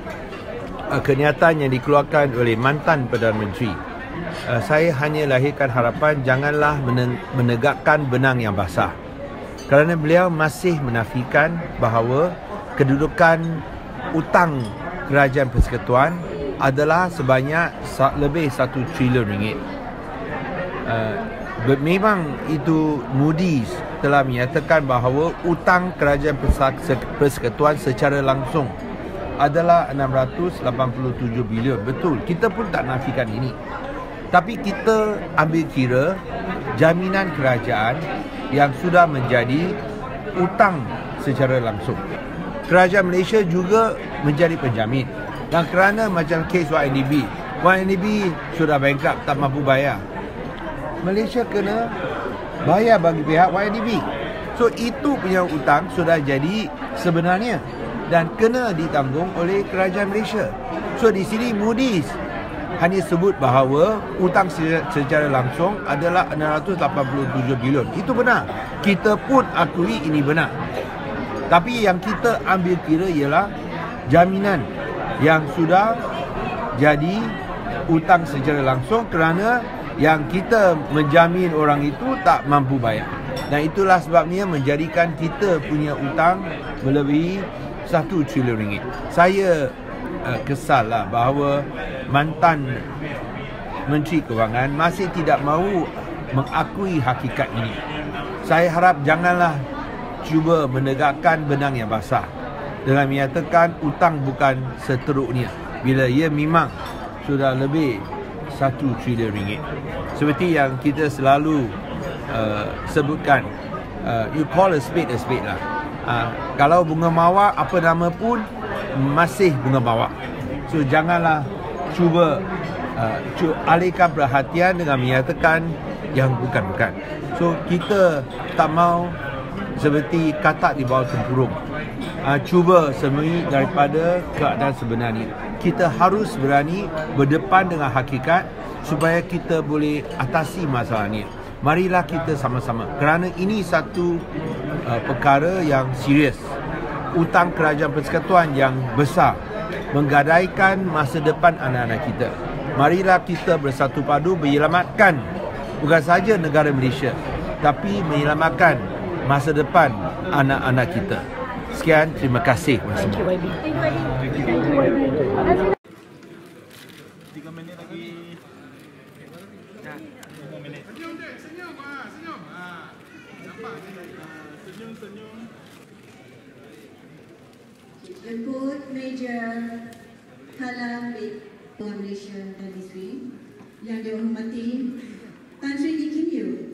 kenyataan yang dikeluarkan oleh mantan Perdana Menteri. Saya hanya lahirkan harapan janganlah menegakkan benang yang basah, kerana beliau masih menafikan bahawa kedudukan utang Kerajaan Persekutuan adalah sebanyak lebih 1 trilion ringgit. Memang itu Moody's telah menyatakan bahawa utang Kerajaan Persekutuan secara langsung adalah 687 bilion. Betul, kita pun tak nafikan ini. Tapi kita ambil kira jaminan kerajaan yang sudah menjadi utang secara langsung. Kerajaan Malaysia juga menjadi penjamin. Dan kerana macam kes YNDB sudah bankrupt, tak mampu bayar, Malaysia kena bayar bagi pihak YNDB. So itu punya utang sudah jadi sebenarnya dan kena ditanggung oleh Kerajaan Malaysia. So di sini Moody's hanya sebut bahawa utang secara langsung adalah 687 bilion. Itu benar. Kita pun akui ini benar. Tapi yang kita ambil kira ialah jaminan yang sudah jadi utang secara langsung kerana yang kita menjamin orang itu tak mampu bayar. Dan itulah sebabnya menjadikan kita punya utang melebihi 1 trilion ringgit. Saya kesal lah bahawa mantan Menteri Kewangan masih tidak mahu mengakui hakikat ini. Saya harap janganlah cuba menegakkan benang yang basah dengan menyatakan utang bukan seteruknya bila ia memang sudah lebih 1 trilion ringgit. Seperti yang kita selalu sebutkan, you call a spade lah. Kalau bunga mawar apa nama pun masih bunga mawar. So janganlah cuba alihkan perhatian dengan menyatakan yang bukan-bukan. So kita tak mau seperti katak di bawah tempurung, cuba sembunyi daripada keadaan sebenarnya. Kita harus berani berdepan dengan hakikat supaya kita boleh atasi masalah ini. Marilah kita sama-sama, kerana ini satu perkara yang serius. Utang Kerajaan Persekutuan yang besar menggadaikan masa depan anak-anak kita. Marilah kita bersatu padu menyelamatkan bukan sahaja negara Malaysia, tapi menyelamatkan masa depan anak-anak kita. Sekian, terima kasih kepada semua. 3 minit lagi. 5 minit. Senyum dek, senyum. Senyum. Nampak? Senyum. Jemput Major Kalam Malaysia Tan Sri yang dihormati Tan Sri Lee Kim Yew,